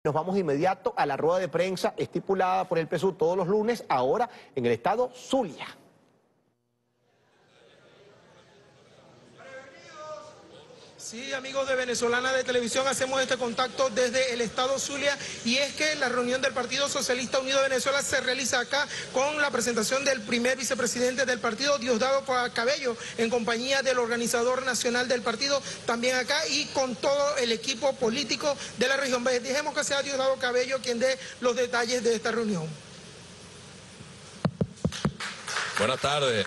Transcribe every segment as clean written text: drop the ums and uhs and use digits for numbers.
Nos vamos de inmediato a la rueda de prensa estipulada por el PSUV todos los lunes, ahora en el estado Zulia. Sí, amigos de Venezolana de Televisión, hacemos este contacto desde el estado Zulia y es que la reunión del Partido Socialista Unido de Venezuela se realiza acá con la presentación del primer vicepresidente del partido, Diosdado Cabello, en compañía del organizador nacional del partido, también acá, y con todo el equipo político de la región. Dejemos que sea Diosdado Cabello quien dé los detalles de esta reunión. Buenas tardes.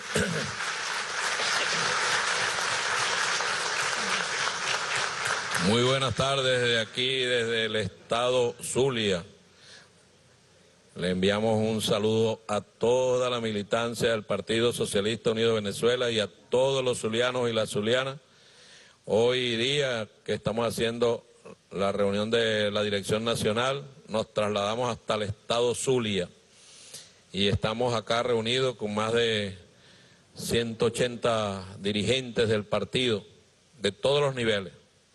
Muy buenas tardes desde aquí, desde el estado Zulia. Le enviamos un saludo a toda la militancia del Partido Socialista Unido de Venezuela y a todos los zulianos y las zulianas. Hoy día que estamos haciendo la reunión de la Dirección Nacional, nos trasladamos hasta el estado Zulia y estamos acá reunidos con más de 180 dirigentes del partido, de todos los niveles.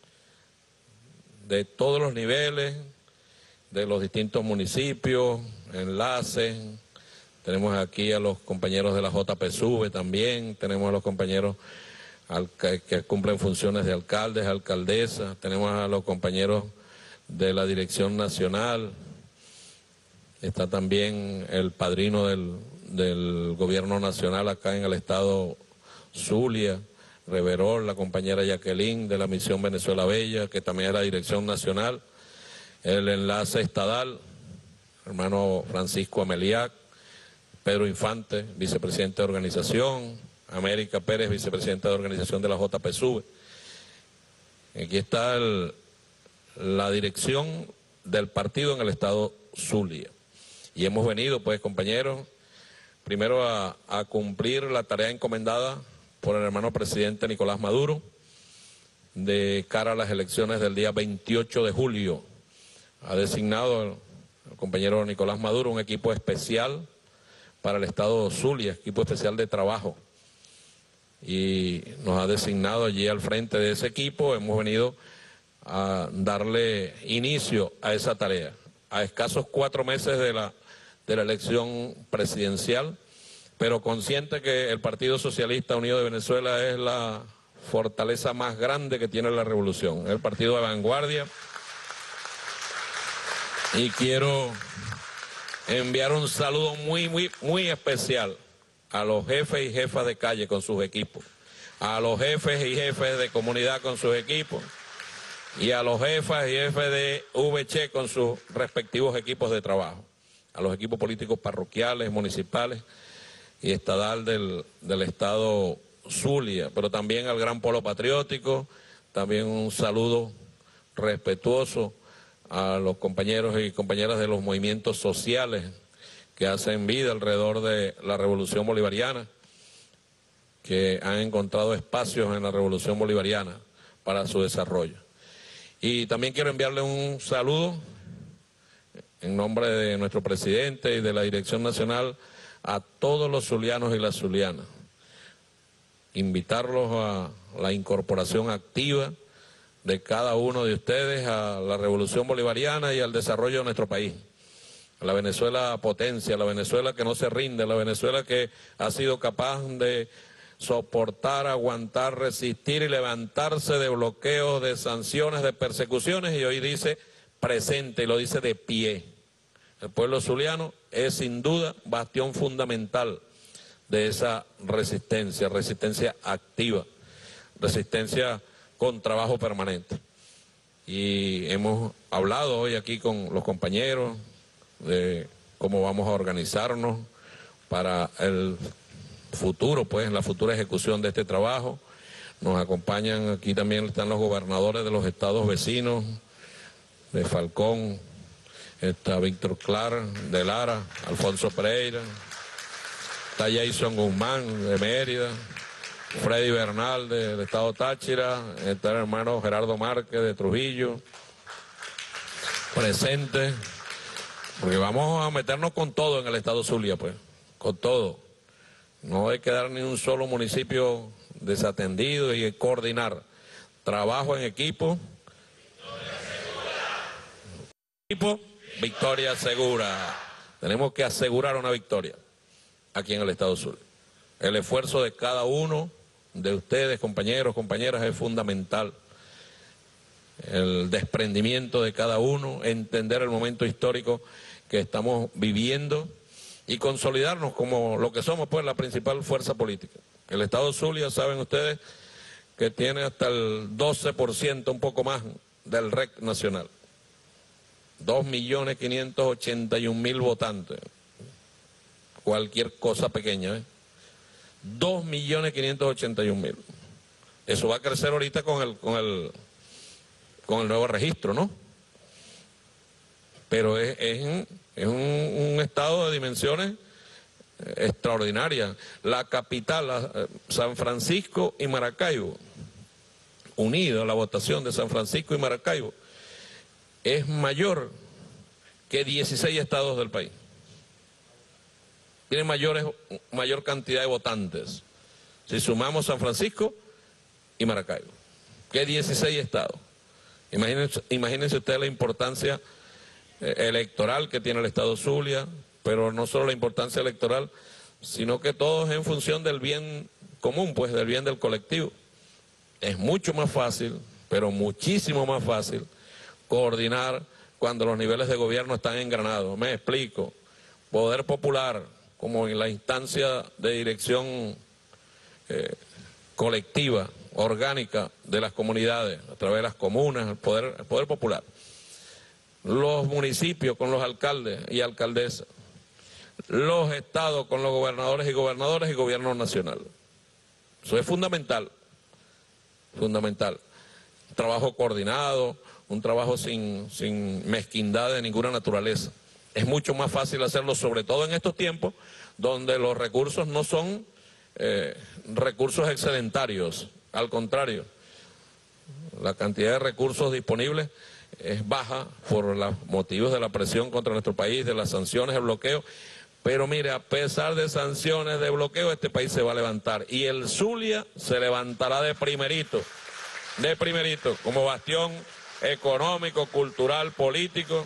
De los distintos municipios, enlaces. Tenemos aquí a los compañeros de la JPSUV también, tenemos a los compañeros que cumplen funciones de alcaldes, alcaldesas, tenemos a los compañeros de la Dirección Nacional, está también el padrino del Gobierno Nacional acá en el estado Zulia, Reverol, la compañera Jacqueline de la Misión Venezuela Bella, que también es la Dirección Nacional, el enlace estadal, hermano Francisco Ameliac, Pedro Infante, vicepresidente de organización, América Pérez, vicepresidenta de organización de la JPSUV. Aquí está la dirección del partido en el estado Zulia. Y hemos venido, pues, compañeros, primero a cumplir la tarea encomendada por el hermano presidente Nicolás Maduro, de cara a las elecciones del día 28 de julio. Ha designado el compañero Nicolás Maduro un equipo especial para el estado Zulia, equipo especial de trabajo. Y nos ha designado allí al frente de ese equipo. Hemos venido a darle inicio a esa tarea. A escasos 4 meses de la elección presidencial, pero consciente que el Partido Socialista Unido de Venezuela es la fortaleza más grande que tiene la revolución, el partido de vanguardia. Y quiero enviar un saludo muy especial a los jefes y jefas de calle con sus equipos, a los jefes y jefes de comunidad con sus equipos, y a los jefes y jefes de VC con sus respectivos equipos de trabajo, a los equipos políticos parroquiales, municipales y estadal del estado Zulia, pero también al gran polo patriótico. También un saludo respetuoso a los compañeros y compañeras de los movimientos sociales que hacen vida alrededor de la revolución bolivariana, que han encontrado espacios en la revolución bolivariana para su desarrollo. Y también quiero enviarle un saludo en nombre de nuestro presidente y de la Dirección Nacional a todos los zulianos y las zulianas. Invitarlos a la incorporación activa de cada uno de ustedes a la revolución bolivariana y al desarrollo de nuestro país. A la Venezuela potencia, a la Venezuela que no se rinde, a la Venezuela que ha sido capaz de soportar, aguantar, resistir y levantarse de bloqueos, de sanciones, de persecuciones, y hoy dice presente y lo dice de pie. El pueblo zuliano es sin duda bastión fundamental de esa resistencia, resistencia activa, resistencia con trabajo permanente. Y hemos hablado hoy aquí con los compañeros de cómo vamos a organizarnos para el futuro, pues, la futura ejecución de este trabajo. Nos acompañan aquí también, están los gobernadores de los estados vecinos, de Falcón, está Víctor Clar, de Lara, Alfonso Pereira, está Jason Guzmán, de Mérida, Freddy Bernal, del estado Táchira, está el hermano Gerardo Márquez, de Trujillo, presente, porque vamos a meternos con todo en el estado Zulia, pues, con todo. No hay que dar ni un solo municipio desatendido y coordinar trabajo en equipo. Victoria segura. Tenemos que asegurar una victoria aquí en el Estado Zulia. El esfuerzo de cada uno de ustedes, compañeros, compañeras, es fundamental. El desprendimiento de cada uno, entender el momento histórico que estamos viviendo y consolidarnos como lo que somos, pues, la principal fuerza política. El Estado Zulia, saben ustedes, que tiene hasta el 12%, un poco más, del REC nacional. 2.581.000 votantes. Cualquier cosa pequeña, ¿eh? 2.581.000. Eso va a crecer ahorita con el nuevo registro, ¿no? Pero es un estado de dimensiones extraordinarias. La capital, San Francisco y Maracaibo, unido a la votación de San Francisco y Maracaibo, es mayor que 16 estados del país. Tiene mayor cantidad de votantes, si sumamos San Francisco y Maracaibo, que 16 estados. Imagínense ustedes la importancia electoral que tiene el Estado Zulia, pero no solo la importancia electoral, sino que todo es en función del bien común, pues del bien del colectivo. Es mucho más fácil, pero muchísimo más fácil, coordinar cuando los niveles de gobierno están engranados. Me explico. Poder popular, como en la instancia de dirección colectiva, orgánica de las comunidades, a través de las comunas, el poder popular. Los municipios con los alcaldes y alcaldesas. Los estados con los gobernadores y gobierno nacional. Eso es fundamental. Fundamental. Un trabajo coordinado, un trabajo sin mezquindad de ninguna naturaleza. Es mucho más fácil hacerlo, sobre todo en estos tiempos, donde los recursos no son recursos excedentarios. Al contrario, la cantidad de recursos disponibles es baja por los motivos de la presión contra nuestro país, de las sanciones, el bloqueo. Pero mire, a pesar de sanciones, de bloqueo, este país se va a levantar. Y el Zulia se levantará de primerito, como bastión económico, cultural, político.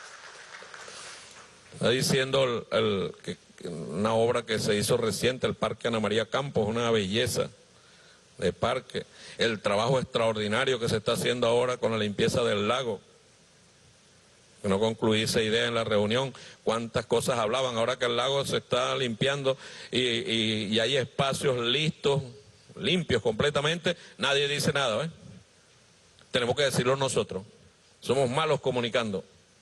Está diciendo una obra que se hizo reciente, el Parque Ana María Campos, una belleza de parque. El trabajo extraordinario que se está haciendo ahora con la limpieza del lago. No concluí esa idea en la reunión, cuántas cosas hablaban, ahora que el lago se está limpiando y hay espacios listos, limpios completamente, nadie dice nada, ¿eh? Tenemos que decirlo nosotros, somos malos comunicando,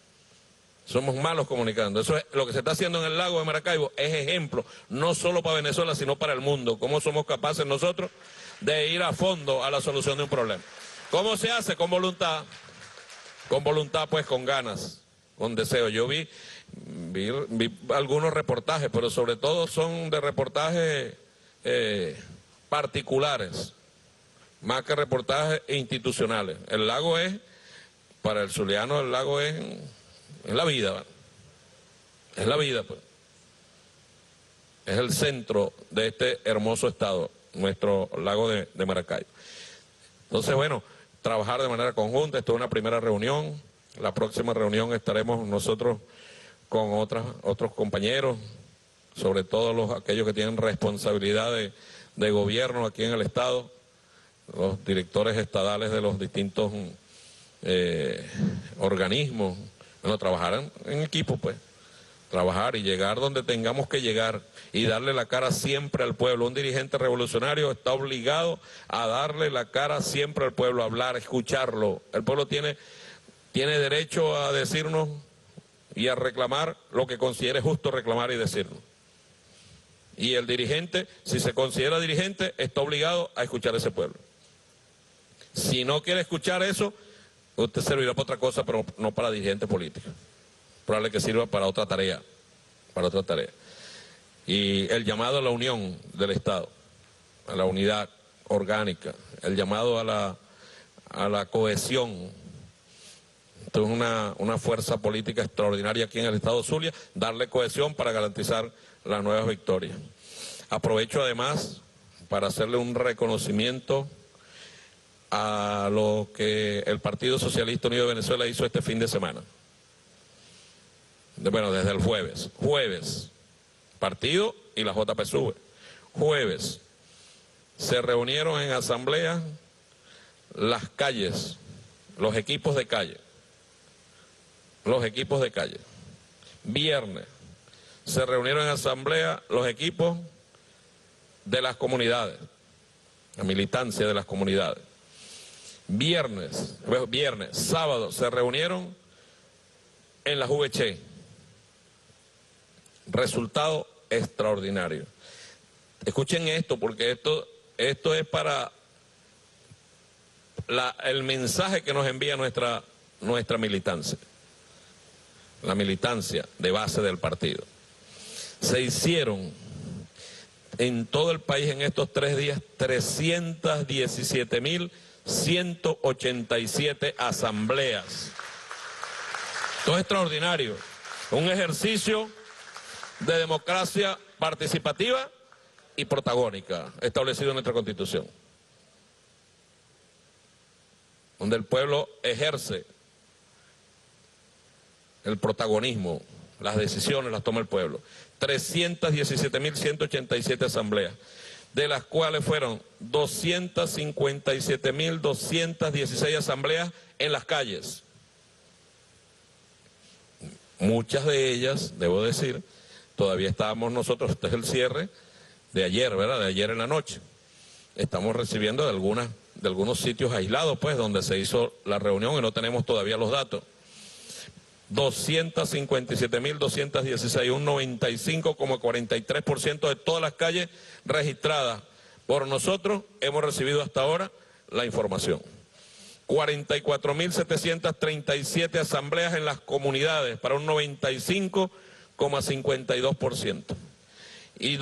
eso es lo que se está haciendo en el lago de Maracaibo, es ejemplo, no solo para Venezuela, sino para el mundo, cómo somos capaces nosotros de ir a fondo a la solución de un problema. ¿Cómo se hace? Con voluntad, pues con ganas, con deseo. Yo vi algunos reportajes, pero sobre todo son de reportajes particulares, más que reportajes institucionales. El lago es, para el zuliano, el lago es la vida, ¿vale? Es la vida, pues. Es el centro de este hermoso estado, nuestro lago de Maracaibo. Entonces, bueno, trabajar de manera conjunta. Esto es una primera reunión. La próxima reunión estaremos nosotros con otros compañeros, sobre todo aquellos que tienen responsabilidad de gobierno aquí en el Estado, los directores estadales de los distintos organismos. Bueno, trabajar en equipo, pues. Trabajar y llegar donde tengamos que llegar y darle la cara siempre al pueblo. Un dirigente revolucionario está obligado a darle la cara siempre al pueblo, a hablar, a escucharlo. El pueblo tiene derecho a decirnos y a reclamar lo que considere justo reclamar y decirnos. Y el dirigente, si se considera dirigente, está obligado a escuchar a ese pueblo. Si no quiere escuchar eso, usted servirá para otra cosa, pero no para dirigente político. Probable que sirva para otra tarea, Y el llamado a la unión del Estado, a la unidad orgánica, el llamado a la cohesión. Esto es una fuerza política extraordinaria aquí en el Estado Zulia, darle cohesión para garantizar las nuevas victorias. Aprovecho además para hacerle un reconocimiento a lo que el Partido Socialista Unido de Venezuela hizo este fin de semana. desde el jueves, partido y la JPSUV. Jueves, se reunieron en asamblea las calles, los equipos de calle. Viernes, se reunieron en asamblea los equipos de las comunidades, la militancia de las comunidades. Viernes, sábado, se reunieron en las VC. Resultado extraordinario. Escuchen esto, porque esto es para el mensaje que nos envía nuestra militancia, la militancia de base del partido. Se hicieron en todo el país en estos 3 días 317.187 asambleas. Esto es extraordinario. Un ejercicio de democracia participativa y protagónica establecido en nuestra Constitución, donde el pueblo ejerce el protagonismo, las decisiones las toma el pueblo. 317.187 asambleas, de las cuales fueron 257.216 asambleas en las calles. Muchas de ellas, debo decir, todavía estábamos nosotros, este es el cierre de ayer, ¿verdad? De ayer en la noche. Estamos recibiendo de algunos sitios aislados, pues, donde se hizo la reunión y no tenemos todavía los datos. 257.216, un 95,43% de todas las calles registradas por nosotros hemos recibido hasta ahora la información. 44.737 asambleas en las comunidades para un 95,52%. Y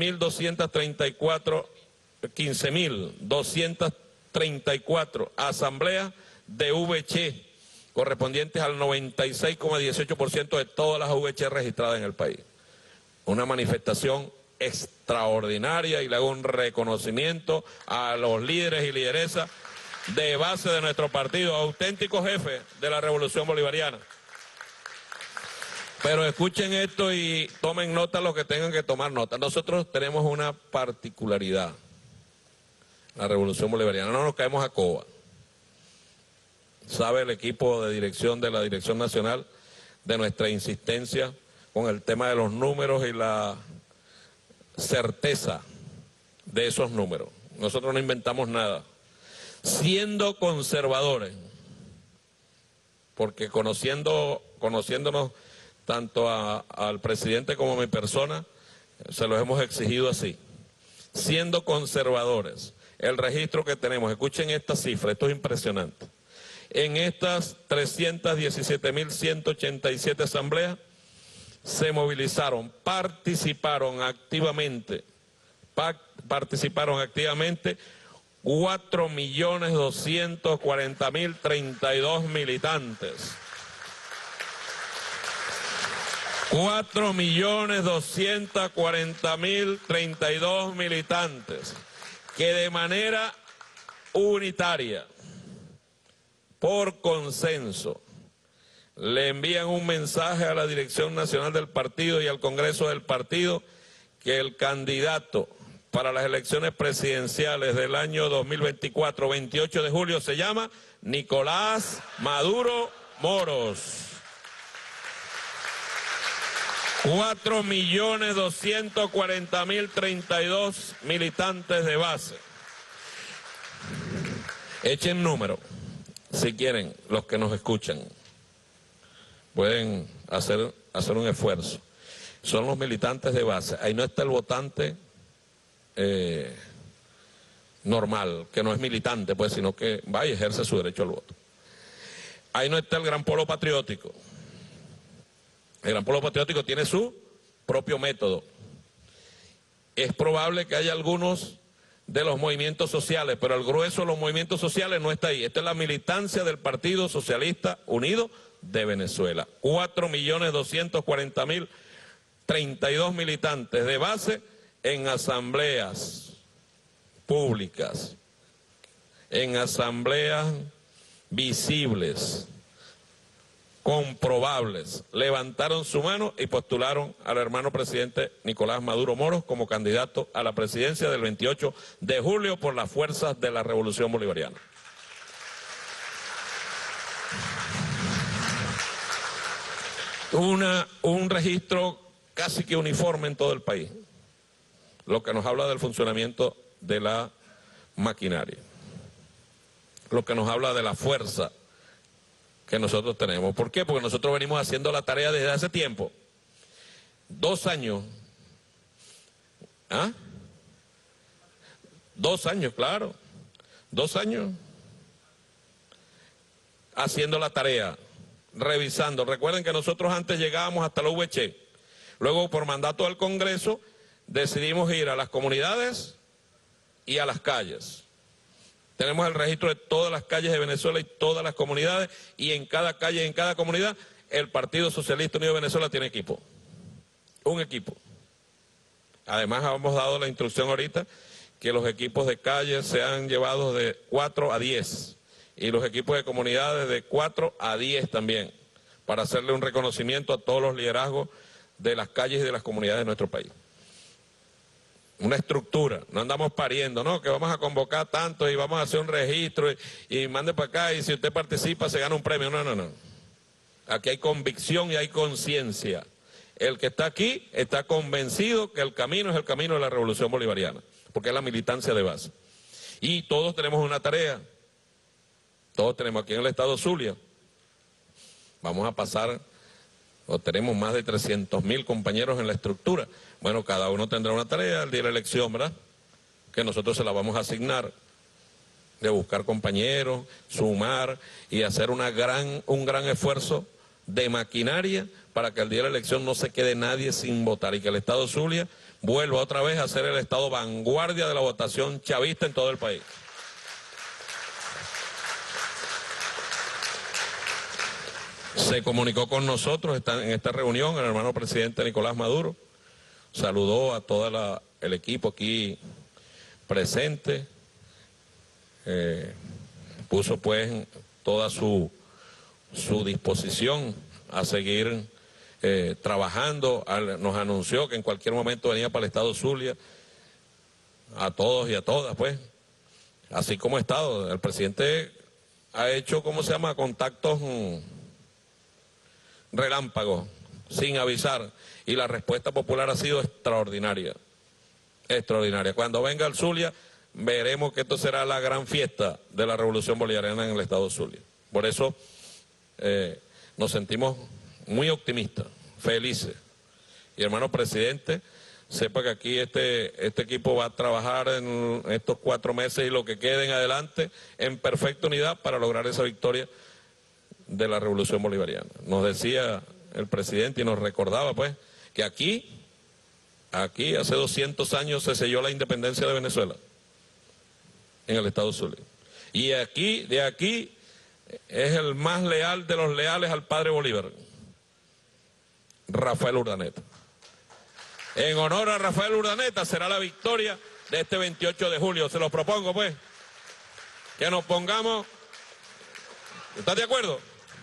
15.234 asambleas de VC, correspondientes al 96,18% de todas las VC registradas en el país. Una manifestación extraordinaria, y le hago un reconocimiento a los líderes y lideresas de base de nuestro partido, auténticos jefes de la Revolución Bolivariana. Pero escuchen esto y tomen nota los que tengan que tomar nota. Nosotros tenemos una particularidad, la Revolución Bolivariana, no nos caemos a coba. Sabe el equipo de dirección de la Dirección Nacional de nuestra insistencia con el tema de los números y la certeza de esos números. Nosotros no inventamos nada. Siendo conservadores, porque conociéndonos tanto al presidente como a mi persona, se los hemos exigido así. Siendo conservadores, el registro que tenemos, escuchen esta cifra, esto es impresionante. En estas 317.187 asambleas se movilizaron, participaron activamente 4.240.032 militantes. 4.240.032 militantes que de manera unitaria, por consenso, le envían un mensaje a la Dirección Nacional del Partido y al Congreso del Partido que el candidato para las elecciones presidenciales del año 2024, 28 de julio, se llama Nicolás Maduro Moros. 4.240.032 militantes de base. Echen número, si quieren, los que nos escuchan. Pueden hacer un esfuerzo. Son los militantes de base. Ahí no está el votante normal, que no es militante, pues, sino que va y ejerce su derecho al voto. Ahí no está el Gran Polo Patriótico. El Gran Polo Patriótico tiene su propio método. Es probable que haya algunos de los movimientos sociales, pero el grueso de los movimientos sociales no está ahí. Esta es la militancia del Partido Socialista Unido de Venezuela. 4.240.032 militantes de base en asambleas públicas, en asambleas visibles, comprobables, levantaron su mano y postularon al hermano presidente Nicolás Maduro Moros como candidato a la presidencia del 28 de julio por las fuerzas de la Revolución Bolivariana. Un registro casi que uniforme en todo el país, lo que nos habla del funcionamiento de la maquinaria, lo que nos habla de la fuerza que nosotros tenemos. ¿Por qué? Porque nosotros venimos haciendo la tarea desde hace tiempo. 2 años. ¿Ah? 2 años, claro. 2 años haciendo la tarea, revisando. Recuerden que nosotros antes llegábamos hasta la UVC. Luego, por mandato del Congreso, decidimos ir a las comunidades y a las calles. Tenemos el registro de todas las calles de Venezuela y todas las comunidades, y en cada calle y en cada comunidad el Partido Socialista Unido de Venezuela tiene equipo. Un equipo. Además, hemos dado la instrucción ahorita que los equipos de calle sean llevados de 4 a 10 y los equipos de comunidades de 4 a 10 también, para hacerle un reconocimiento a todos los liderazgos de las calles y de las comunidades de nuestro país. Una estructura, no andamos pariendo, no, que vamos a convocar tanto y vamos a hacer un registro y mande para acá y si usted participa se gana un premio. No, no, no. Aquí hay convicción y hay conciencia. El que está aquí está convencido que el camino es el camino de la Revolución Bolivariana, porque es la militancia de base. Y todos tenemos una tarea, todos tenemos aquí en el estado Zulia, vamos a pasar, o tenemos más de 300.000 compañeros en la estructura. Bueno, cada uno tendrá una tarea el día de la elección, ¿verdad? Que nosotros se la vamos a asignar, de buscar compañeros, sumar y hacer un gran esfuerzo de maquinaria para que el día de la elección no se quede nadie sin votar y que el estado Zulia vuelva otra vez a ser el estado vanguardia de la votación chavista en todo el país. Se comunicó con nosotros en esta reunión el hermano presidente Nicolás Maduro, saludó a todo el equipo aquí presente, puso pues toda su disposición a seguir trabajando, nos anunció que en cualquier momento venía para el estado Zulia, a todos y a todas pues, así como ha estado. El presidente ha hecho, ¿cómo se llama?, contactos relámpagos, sin avisar, y la respuesta popular ha sido extraordinaria, extraordinaria. Cuando venga el Zulia, veremos que esto será la gran fiesta de la Revolución Bolivariana en el estado Zulia. Por eso nos sentimos muy optimistas, felices. Y hermano presidente, sepa que aquí este equipo va a trabajar en estos 4 meses y lo que quede en adelante en perfecta unidad para lograr esa victoria de la Revolución Bolivariana. Nos decía el presidente y nos recordaba pues que aquí hace 200 años se selló la independencia de Venezuela en el estado Zulia. Y de aquí es el más leal de los leales al padre Bolívar, Rafael Urdaneta. En honor a Rafael Urdaneta será la victoria de este 28 de julio. Se los propongo pues, que nos pongamos, ¿estás de acuerdo?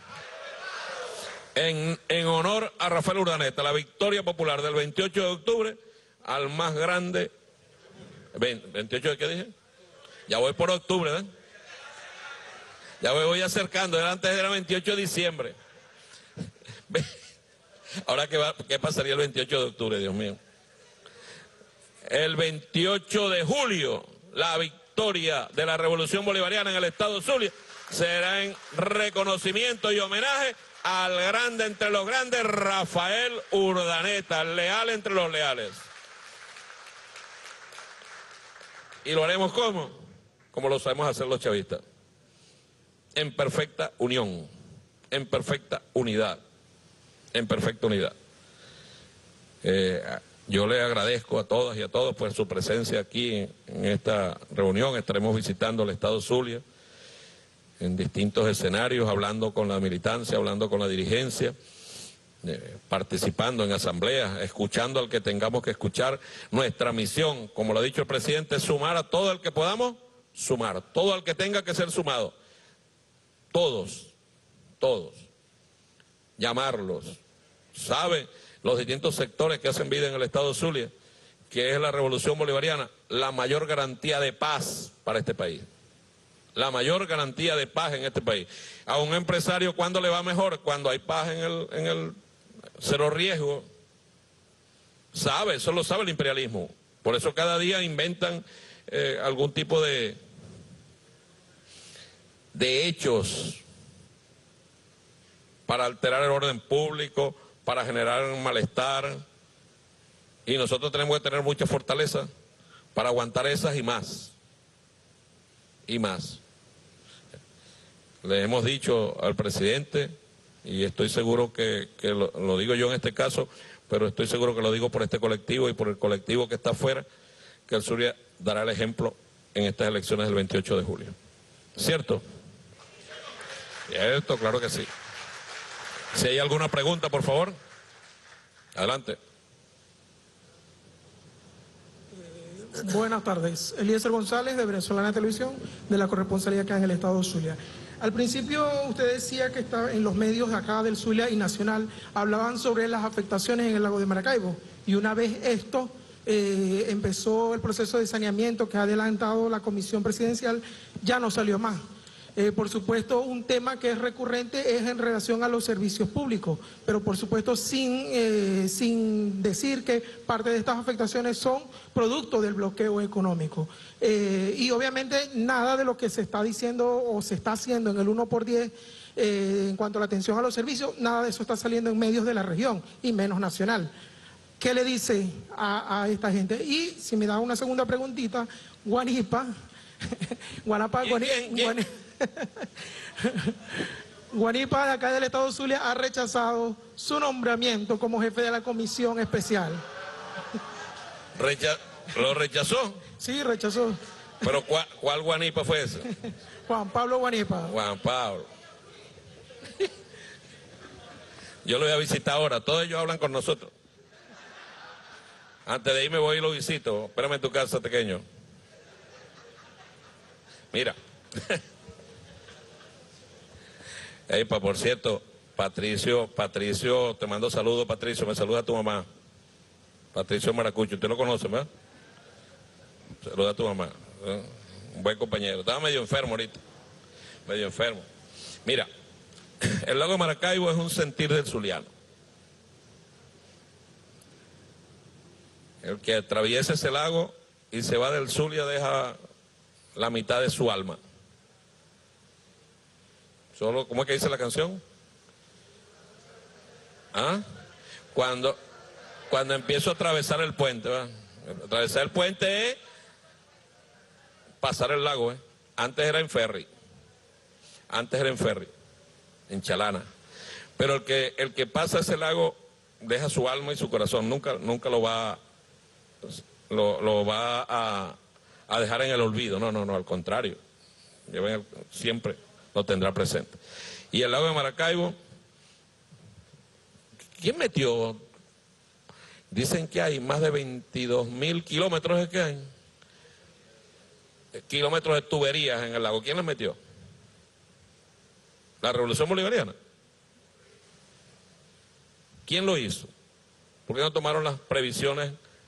En honor a Rafael Urdaneta, la victoria popular del 28 de octubre al más grande. ¿28 de qué dije? Ya voy por octubre, ¿verdad? Ya me voy acercando, antes era 28 de diciembre. Ahora, ¿qué pasaría el 28 de octubre, Dios mío? El 28 de julio, la victoria de la Revolución Bolivariana en el estado Zulia será en reconocimiento y homenaje al grande entre los grandes, Rafael Urdaneta, el leal entre los leales. ¿Y lo haremos cómo? Como lo sabemos hacer los chavistas. En perfecta unión, en perfecta unidad, en perfecta unidad. Yo le agradezco a todas y a todos por su presencia aquí en esta reunión. Estaremos visitando el estado Zulia en distintos escenarios, hablando con la militancia, hablando con la dirigencia, participando en asambleas, escuchando al que tengamos que escuchar. Nuestra misión, como lo ha dicho el presidente, es sumar a todo el que podamos sumar, todo el que tenga que ser sumado. Todos, llamarlos. ¿Sabe los distintos sectores que hacen vida en el estado Zulia, que es la revolución bolivariana, la mayor garantía de paz para este país? La mayor garantía de paz en este país. A un empresario, ¿cuándo le va mejor? Cuando hay paz en el cero riesgo. Sabe, eso lo sabe el imperialismo. Por eso cada día inventan algún tipo de hechos para alterar el orden público, para generar un malestar. Y nosotros tenemos que tener mucha fortaleza para aguantar esas y más. Y más. Le hemos dicho al presidente, y estoy seguro que lo digo yo en este caso, pero estoy seguro que lo digo por este colectivo y por el colectivo que está afuera, que el Zulia dará el ejemplo en estas elecciones del 28 de julio. ¿Cierto? Cierto, claro que sí. Si hay alguna pregunta, por favor, adelante. Buenas tardes. Eliezer González, de Venezolana Televisión, de la corresponsalía acá en el estado de Zulia. Al principio usted decía que estaba en los medios de acá del Zulia y nacional, hablaban sobre las afectaciones en el lago de Maracaibo. Y una vez esto empezó el proceso de saneamiento que ha adelantado la comisión presidencial, ya no salió más. Por supuesto, un tema que es recurrente es en relación a los servicios públicos, pero por supuesto sin decir que parte de estas afectaciones son producto del bloqueo económico. Y obviamente nada de lo que se está diciendo o se está haciendo en el 1x10 en cuanto a la atención a los servicios, nada de eso está saliendo en medios de la región y menos nacional. ¿Qué le dice a esta gente? Y si me da una segunda preguntita, Guanipa, Guanipa de acá del estado de Zulia ha rechazado su nombramiento como jefe de la comisión especial. ¿Lo rechazó? Sí, rechazó. ¿Pero cuál Guanipa fue ese? Juan Pablo Guanipa. Juan Pablo. Yo lo voy a visitar ahora, todos ellos hablan con nosotros. Antes de irme voy y lo visito. Espérame en tu casa, pequeño. Mira. Epa, por cierto, Patricio, te mando saludos, Patricio, me saluda a tu mamá. Patricio Maracucho, usted lo conoce, ¿verdad? Saluda a tu mamá. Un buen compañero. Estaba medio enfermo ahorita. Medio enfermo. Mira, el lago de Maracaibo es un sentir del zuliano. El que atraviesa ese lago y se va del Zulia deja la mitad de su alma. Solo, ¿cómo es que dice la canción? ¿Ah? Cuando empiezo a atravesar el puente, ¿verdad? Atravesar el puente es pasar el lago, ¿eh? Antes era en ferry. Antes era en ferry, en Chalana. Pero el que pasa ese lago deja su alma y su corazón. Nunca lo va a dejar en el olvido. No, al contrario. Siempre lo tendrá presente. Y el lago de Maracaibo, ¿quién metió? Dicen que hay más de 22.000 kilómetros, ¿es que hay? Kilómetros de tuberías en el lago. ¿Quién las metió? La revolución bolivariana. ¿Quién lo hizo? ¿Por qué no tomaron las previsiones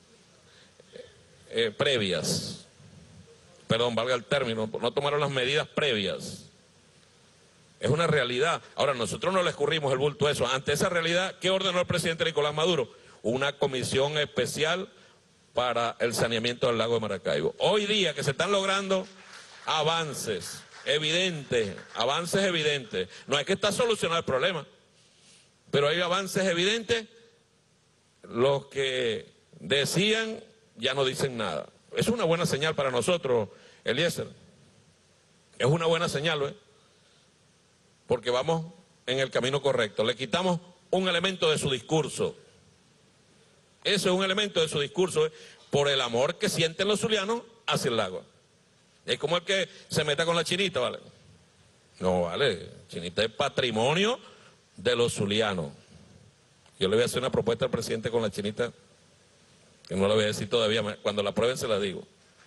previas? Perdón, valga el término, no tomaron las medidas previas. Es una realidad. Ahora, nosotros no le escurrimos el bulto a eso. Ante esa realidad, ¿qué ordenó el presidente Nicolás Maduro? Una comisión especial para el saneamiento del lago de Maracaibo. Hoy día que se están logrando avances evidentes. No es que está solucionado el problema, pero hay avances evidentes. Los que decían ya no dicen nada. Es una buena señal para nosotros, Eliezer. Es una buena señal, ¿eh? Porque vamos en el camino correcto. Le quitamos un elemento de su discurso. Ese es un elemento de su discurso, ¿eh? Por el amor que sienten los zulianos hacia el lago. Es como el que se meta con la chinita, ¿vale? No, vale. Chinita es patrimonio de los zulianos. Yo le voy a hacer una propuesta al presidente con la chinita, que no la voy a decir todavía. Cuando la prueben se la digo.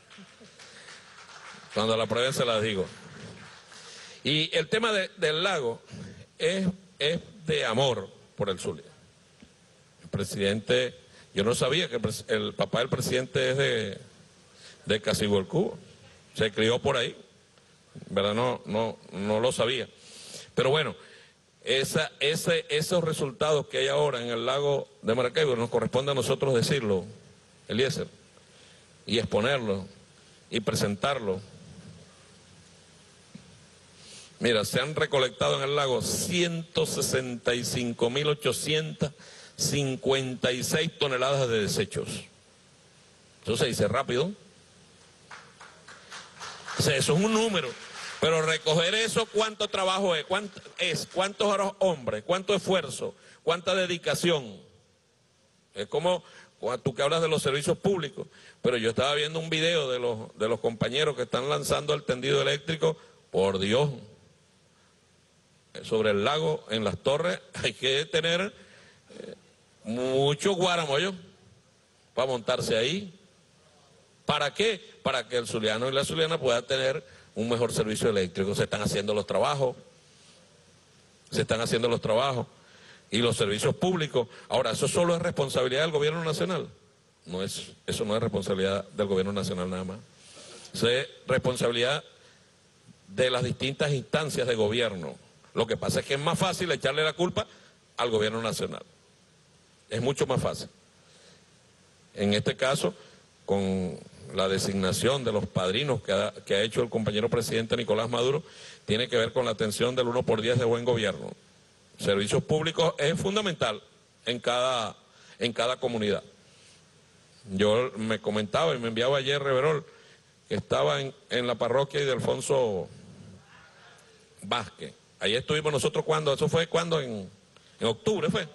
Cuando la prueben se la digo. Y el tema del lago es de amor. por el Zulia. El presidente, yo no sabía que el papá del presidente es de Casibo el Cubo, se crió por ahí, ¿verdad? No lo sabía. Pero bueno, esos resultados que hay ahora en el lago de Maracaibo, nos corresponde a nosotros decirlo, Eliezer, y exponerlo y presentarlo. Mira, se han recolectado en el lago 165.856 toneladas de desechos. Eso se dice rápido. O sea, eso es un número. Pero recoger eso, ¿cuánto trabajo es? ¿Cuántos hombres? ¿Cuánto esfuerzo? ¿Cuánta dedicación? Es como tú que hablas de los servicios públicos. Pero yo estaba viendo un video de los compañeros que están lanzando el tendido eléctrico. Por Dios, sobre el lago, en las torres, hay que tener mucho guaramoyo para montarse ahí. ¿Para qué? Para que el zuliano y la zuliana puedan tener un mejor servicio eléctrico. Se están haciendo los trabajos. Y los servicios públicos. Ahora, ¿eso solo es responsabilidad del gobierno nacional? Eso no es responsabilidad del gobierno nacional nada más. Eso es responsabilidad de las distintas instancias de gobierno. Lo que pasa es que es más fácil echarle la culpa al gobierno nacional. Es mucho más fácil. En este caso, con la designación de los padrinos que ha hecho el compañero presidente Nicolás Maduro, tiene que ver con la atención del 1x10 de buen gobierno. Servicios públicos es fundamental en cada comunidad. Yo me comentaba y me enviaba ayer Reverol, que estaba en la parroquia de Alfonso Vázquez. Ahí estuvimos nosotros cuando, eso fue cuando en octubre fue.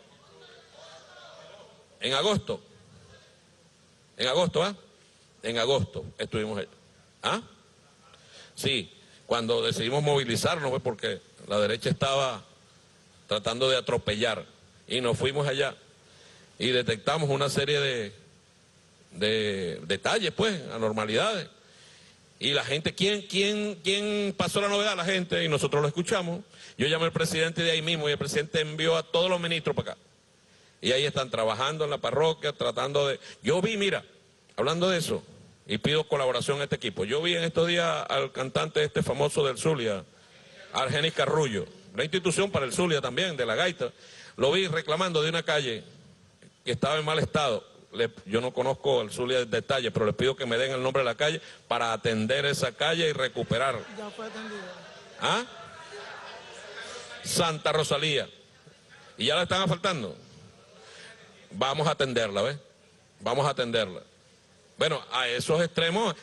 En agosto. En agosto, ¿ah? En agosto estuvimos allá. ¿Ah? Sí, cuando decidimos movilizarnos fue porque la derecha estaba tratando de atropellar y nos fuimos allá y detectamos una serie de detalles, pues, anormalidades. Y la gente, ¿quién pasó la novedad? La gente, y nosotros lo escuchamos. Yo llamé al presidente de ahí mismo y el presidente envió a todos los ministros para acá. Y ahí están trabajando en la parroquia, tratando de... Yo vi, mira, hablando de eso, y pido colaboración a este equipo. Yo vi en estos días al cantante famoso del Zulia, Argenis Carrullo, una institución para el Zulia también, de la gaita. Lo vi reclamando de una calle que estaba en mal estado. Yo no conozco el Zulia en detalle, pero les pido que me den el nombre de la calle para atender esa calle y recuperar. Ya fue atendido. ¿Ah? Santa Rosalía. ¿Y ya la están asfaltando? Vamos a atenderla, ¿ves? Vamos a atenderla. Bueno, a esos extremos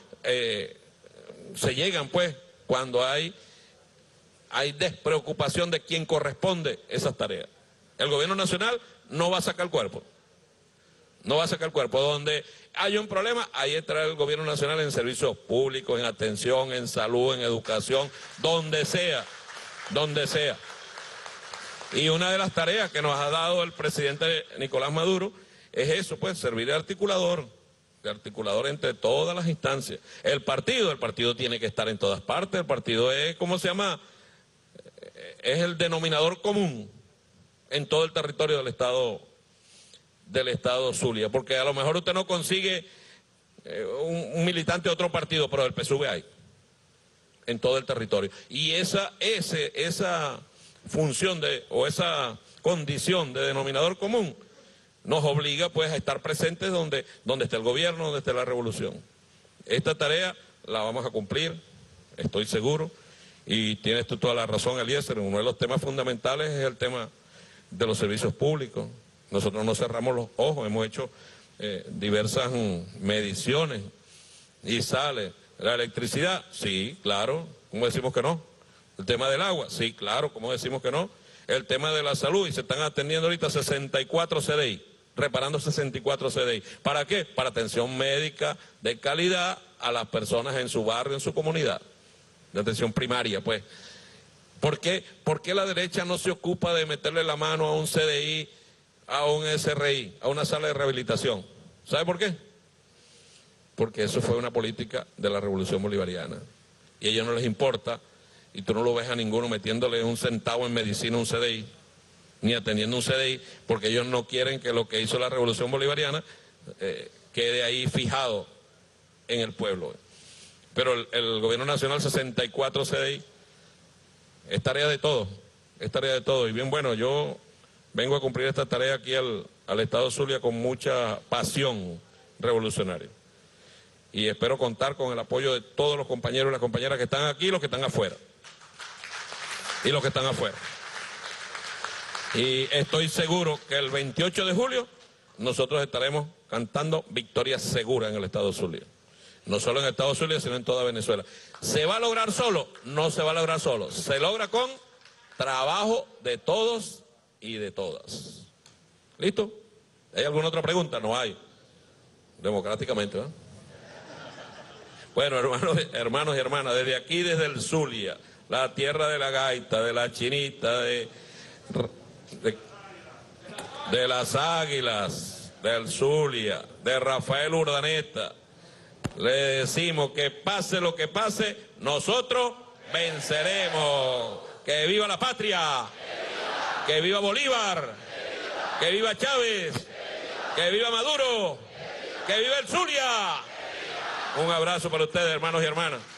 se llegan, pues, cuando hay despreocupación de quién corresponde esas tareas. El gobierno nacional no va a sacar el cuerpo. No va a sacar el cuerpo. Donde hay un problema, ahí entra el gobierno nacional en servicios públicos, en atención, en salud, en educación, donde sea, donde sea. Y una de las tareas que nos ha dado el presidente Nicolás Maduro es eso, pues, servir de articulador entre todas las instancias. El partido tiene que estar en todas partes. El partido es, ¿cómo se llama? Es el denominador común en todo el territorio del estado Zulia, porque a lo mejor usted no consigue un militante de otro partido, pero del PSUV hay en todo el territorio. Y esa función o esa condición de denominador común nos obliga, pues, a estar presentes donde esté el gobierno, donde esté la revolución. Esta tarea la vamos a cumplir, estoy seguro, y tienes tú toda la razón, Eliezer. Uno de los temas fundamentales es el tema de los servicios públicos. Nosotros no cerramos los ojos, hemos hecho diversas mediciones y sale. ¿La electricidad? Sí, claro, ¿cómo decimos que no? ¿El tema del agua? Sí, claro, ¿cómo decimos que no? El tema de la salud, y se están atendiendo ahorita 64 CDI, reparando 64 CDI. ¿Para qué? Para atención médica de calidad a las personas en su barrio, en su comunidad, de atención primaria, pues. ¿Por qué la derecha no se ocupa de meterle la mano a un CDI, a un SRI, a una sala de rehabilitación? ¿Sabe por qué? Porque eso fue una política de la Revolución Bolivariana. Y a ellos no les importa, y tú no lo ves a ninguno metiéndole un centavo en medicina a un CDI. ni atendiendo un CDI, porque ellos no quieren que lo que hizo la Revolución Bolivariana quede ahí fijado en el pueblo. Pero el gobierno nacional, 64 CDI, es tarea de todos, es tarea de todos. Y bien, bueno, yo vengo a cumplir esta tarea aquí al Estado Zulia con mucha pasión revolucionaria. Y espero contar con el apoyo de todos los compañeros y las compañeras que están aquí y los que están afuera. Y los que están afuera. Y estoy seguro que el 28 de julio nosotros estaremos cantando victoria segura en el Estado Zulia. No solo en el Estado Zulia, sino en toda Venezuela. ¿Se va a lograr solo? No se va a lograr solo. Se logra con trabajo de todos y de todas. ¿Listo? ¿Hay alguna otra pregunta? No hay. Democráticamente, ¿verdad? Bueno, hermanos y hermanas, desde aquí, desde el Zulia, la tierra de la gaita, de la chinita, de las águilas, del Zulia, de Rafael Urdaneta, le decimos que pase lo que pase, nosotros venceremos. ¡Que viva la patria! ¡Que viva Bolívar! ¡Que viva Chávez! ¡Que viva Maduro! ¡Que viva el Zulia! Un abrazo para ustedes, hermanos y hermanas.